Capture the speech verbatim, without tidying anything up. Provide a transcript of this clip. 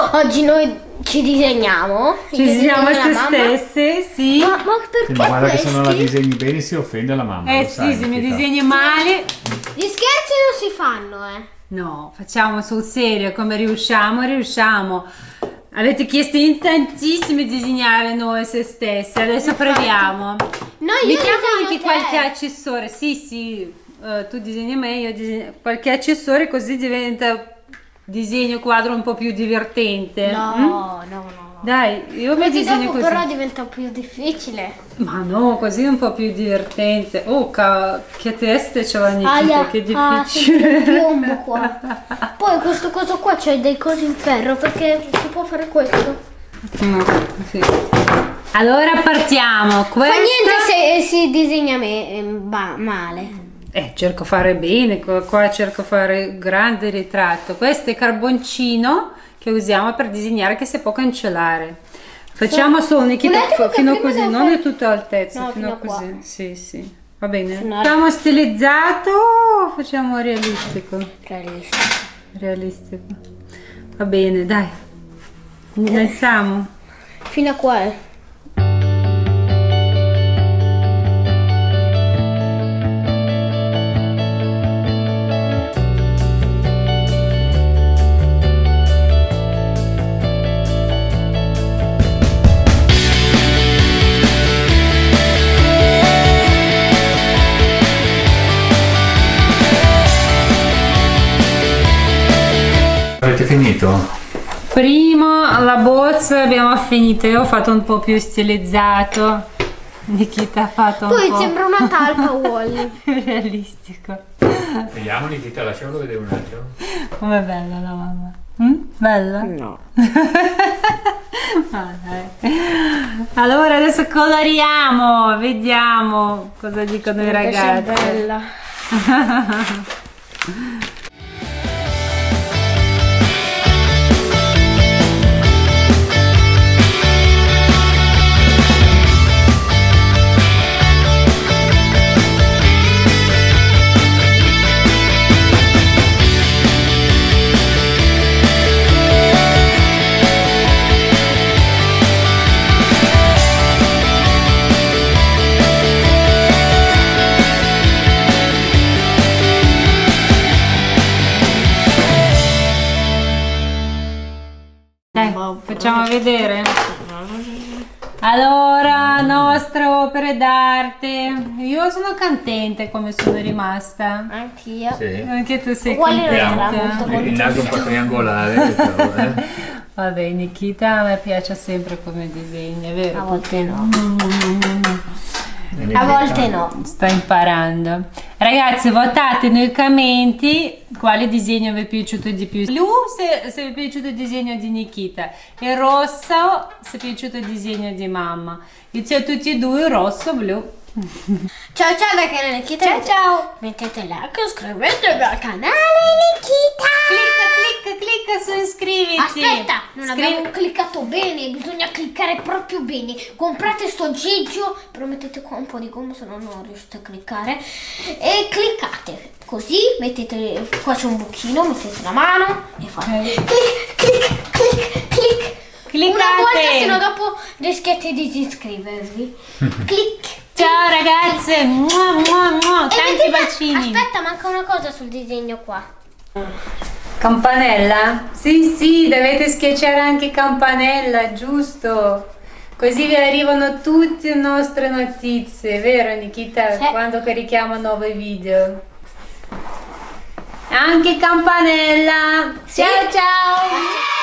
oggi noi ci disegniamo. Ci disegniamo se stesse, sì. Ma, ma perché ma guarda questi? che se non la disegni bene si offende la mamma. Eh lo sì, sai, se mi Nikita. disegni male. Gli scherzi non si fanno, eh. No, facciamo sul serio, come riusciamo, riusciamo. Avete chiesto in tantissimi di disegnare noi se stesse, adesso proviamo. No, io Mettiamo disegno anche te. qualche accessorio, sì sì, eh, tu disegni me, io disegno qualche accessorio così diventa disegno quadro un po' più divertente. No, Mm? no, no. Dai, io mi Così disegno dopo così. però diventa più difficile. Ma no, così è un po' più divertente. Oh, ca- che teste c'è la Nikita, Aia, che ah, difficile. senti il piombo qua. Poi questo coso qua c'è dei cosi in ferro perché si può fare questo. No, sì. Allora partiamo. Fa Questa... niente se si disegna me, eh, ba- male. Eh, cerco fare bene, qua, qua cerco fare grande ritratto. Questo è carboncino che usiamo per disegnare, che si può cancellare. Facciamo solo Nikita Un attimo che fino prima così, devo non fare- è tutta altezza, No, fino, fino a qua. così. Sì, sì. Va bene. Fino a- Facciamo stilizzato o facciamo realistico? Realistico. Realistico. Va bene, dai. Iniziamo. Fino a qua, eh. Avete finito? Primo la bozza abbiamo finito, io ho fatto un po' più stilizzato, Nikita ha fatto un Poi po' sembra una talpa Wally. più realistico. Vediamo Nikita, lasciamolo vedere un attimo. Com'è bella la mamma? Mm? Bella? No. Ah, dai. Allora adesso coloriamo, vediamo cosa dicono i ragazzi. Bella. Dai, facciamo vedere. Allora, nostre opere d'arte. Io sono contenta come sono rimasta. Anch'io. Sì. Anche tu sei Uguale contenta. era, molto Il naso un po' triangolare. però, eh. Vabbè, Nikita a me piace sempre come disegna, è vero? A volte no. E A Nikita- volte no. Sta imparando. Ragazzi, votate nei commenti quale disegno vi è piaciuto di più. Blu se, se vi è piaciuto il disegno di Nikita, il rosso se vi è piaciuto il disegno di mamma. Inizio tutti e due, rosso, blu. Ciao ciao da canale Nikita. Ciao ciao! Mettete like, iscrivetevi al canale Nikita. Clicca, clicca, clicca su iscriviti. Aspetta, non Scri- abbiamo cliccato bene, bisogna cliccare proprio bene. Comprate sto aggeggio, però mettete qua un po' di gomma se no non riuscite a cliccare. E cliccate, così mettete, qua c'è un buchino, mettete la mano e fate Ok. clic, clic, clic, clic. Cliccate. Una volta, se no dopo rischiate di disiscrivervi. Clic. Ciao ragazze, mua, mua, mua. E Tanti vedete- bacini. Aspetta, manca una cosa sul disegno qua. Campanella? Sì, sì, dovete schiacciare anche campanella, giusto? Così vi arrivano tutte le nostre notizie, vero Nikita? Sì. Quando carichiamo nuovi video. Anche campanella! Sì. Ciao ciao!